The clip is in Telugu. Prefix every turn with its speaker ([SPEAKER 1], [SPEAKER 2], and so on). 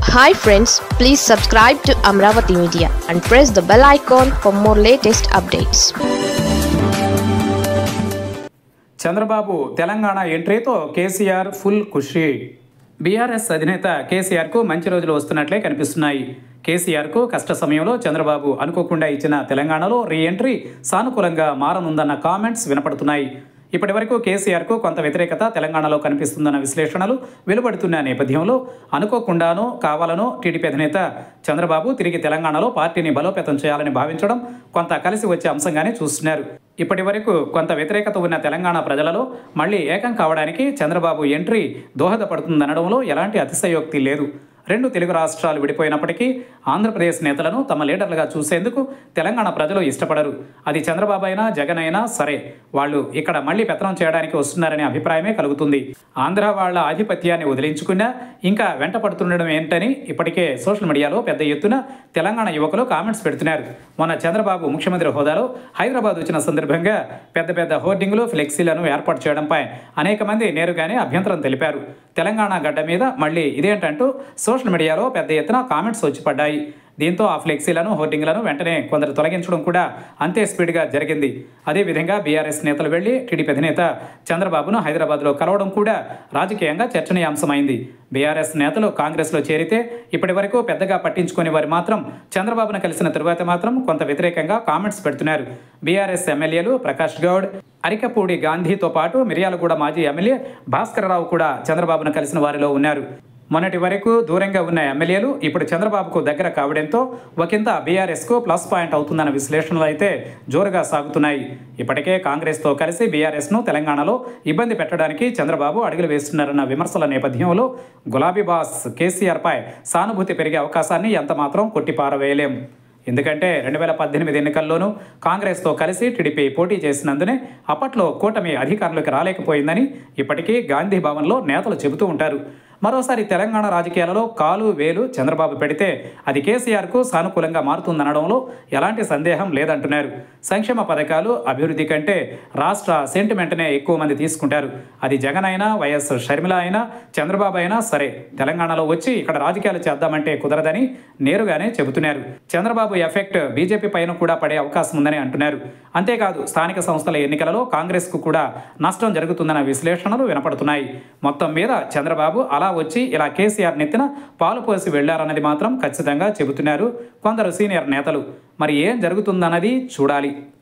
[SPEAKER 1] Hi friends, please subscribe to Amravati Media and press the bell icon for more latest updates.
[SPEAKER 2] Chandrababu Telangana ఎంట్రీతో కేసీఆర్ ఫుల్ ఖుషి. బీఆర్ఎస్ అధినేత కేసీఆర్కు మంచి రోజులు వస్తున్నట్లే కనిపిస్తున్నాయి. కేసీఆర్కు కష్ట సమయంలో చంద్రబాబు అనుకోకుండా ఇచ్చిన తెలంగాణలో రీ ఎంట్రీ సానుకూలంగా మారనుందన్న కామెంట్స్ వినపడుతున్నాయి. ఇప్పటి వరకు కేసీఆర్కు కొంత వ్యతిరేకత తెలంగాణలో కనిపిస్తుందన్న విశ్లేషణలు వెలువడుతున్న నేపథ్యంలో అనుకోకుండానో కావాలనో టీడీపీ అధినేత చంద్రబాబు తిరిగి తెలంగాణలో పార్టీని బలోపేతం చేయాలని భావించడం కొంత కలిసి వచ్చే అంశంగానే చూస్తున్నారు. ఇప్పటి వరకు కొంత వ్యతిరేకత ఉన్న తెలంగాణ ప్రజలలో మళ్లీ ఏకం కావడానికి చంద్రబాబు ఎంట్రీ దోహదపడుతుందనడంలో ఎలాంటి అతిశయోక్తి లేదు. రెండు తెలుగు రాష్ట్రాలు విడిపోయినప్పటికీ ఆంధ్రప్రదేశ్ నేతలను తమ లీడర్లుగా చూసేందుకు తెలంగాణ ప్రజలు ఇష్టపడరు. అది చంద్రబాబు అయినా జగన్ అయినా సరే, వాళ్ళు ఇక్కడ మళ్లీ పెత్తనం చేయడానికి వస్తున్నారనే అభిప్రాయమే కలుగుతుంది. ఆంధ్ర వాళ్ల ఆధిపత్యాన్ని వదిలించుకున్నా ఇంకా వెంట పడుతుండడం ఏంటని ఇప్పటికే సోషల్ మీడియాలో పెద్ద ఎత్తున తెలంగాణ యువకులు కామెంట్స్ పెడుతున్నారు. మొన్న చంద్రబాబు ముఖ్యమంత్రి హోదాలో హైదరాబాద్ వచ్చిన సందర్భంగా పెద్ద పెద్ద హోర్డింగ్లు, ఫ్లెక్సీలను ఏర్పాటు చేయడంపై అనేక మంది నేరుగానే అభ్యంతరం తెలిపారు. తెలంగాణ గడ్డ మీద మళ్లీ ఇదేంటంటూ సోషల్ మీడియాలో పెద్ద ఎత్తున కామెంట్స్ వచ్చి పడ్డాయి. దీంతో ఆ ఫ్లెక్సీలను, హోర్డింగ్లను వెంటనే కొందరు తొలగించడం కూడా అంతే స్పీడ్గా జరిగింది. అదేవిధంగా బీఆర్ఎస్ నేతలు వెళ్లి టీడీపీ అధినేత చంద్రబాబును హైదరాబాద్లో కలవడం కూడా రాజకీయంగా చర్చనీయాంశమైంది. బీఆర్ఎస్ నేతలు కాంగ్రెస్లో చేరితే ఇప్పటి వరకు పెద్దగా పట్టించుకునే వారు మాత్రం చంద్రబాబును కలిసిన తరువాత మాత్రం కొంత వ్యతిరేకంగా కామెంట్స్ పెడుతున్నారు. బీఆర్ఎస్ ఎమ్మెల్యేలు ప్రకాష్ గౌడ్, అరికపూడి గాంధీతో పాటు మిర్యాలగూడ మాజీ ఎమ్మెల్యే భాస్కరరావు కూడా చంద్రబాబును కలిసిన వారిలో ఉన్నారు. మొన్నటి వరకు దూరంగా ఉన్న ఎమ్మెల్యేలు ఇప్పుడు చంద్రబాబుకు దగ్గర కావడంతో ఒకంత బీఆర్ఎస్కు ప్లస్ పాయింట్ అవుతుందన్న విశ్లేషణలు అయితే జోరుగా సాగుతున్నాయి. ఇప్పటికే కాంగ్రెస్తో కలిసి బీఆర్ఎస్ను తెలంగాణలో ఇబ్బంది పెట్టడానికి చంద్రబాబు అడుగులు వేస్తున్నారన్న విమర్శల నేపథ్యంలో గులాబీ బాస్ కేసీఆర్పై సానుభూతి పెరిగే అవకాశాన్ని ఎంతమాత్రం కొట్టిపారవేయలేం. ఎందుకంటే 2018 ఎన్నికల్లోనూ కాంగ్రెస్తో కలిసి టీడీపీ పోటీ చేసినందునే అప్పట్లో కూటమి అధికారంలోకి రాలేకపోయిందని ఇప్పటికీ గాంధీ భవన్లో నేతలు చెబుతూ ఉంటారు. మరోసారి తెలంగాణ రాజకీయాలలో కాలు వేలు చంద్రబాబు పెడితే అది కేసీఆర్కు సానుకూలంగా మారుతుందనడంలో ఎలాంటి సందేహం లేదంటున్నారు. సంక్షేమ పథకాలు, అభివృద్ధి కంటే రాష్ట్ర సెంటిమెంట్నే ఎక్కువ మంది తీసుకుంటారు. అది జగన్ అయినా, వైఎస్ షర్మిల అయినా, చంద్రబాబు అయినా సరే, తెలంగాణలో వచ్చి ఇక్కడ రాజకీయాలు చేద్దామంటే కుదరదని నేరుగానే చెబుతున్నారు. చంద్రబాబు ఎఫెక్ట్ బీజేపీ పైన కూడా పడే అవకాశం ఉందని అంటున్నారు. అంతేకాదు స్థానిక సంస్థల ఎన్నికలలో కాంగ్రెస్కు కూడా నష్టం జరుగుతుందన్న విశ్లేషణలు వినపడుతున్నాయి. మొత్తం మీద చంద్రబాబు అలా వచ్చి ఇలా కేసీఆర్ నెత్తిన పాలు పోసి వెళ్లారన్నది మాత్రం ఖచ్చితంగా చెబుతున్నారు కొందరు సీనియర్ నేతలు. మరి ఏం జరుగుతుందన్నది చూడాలి.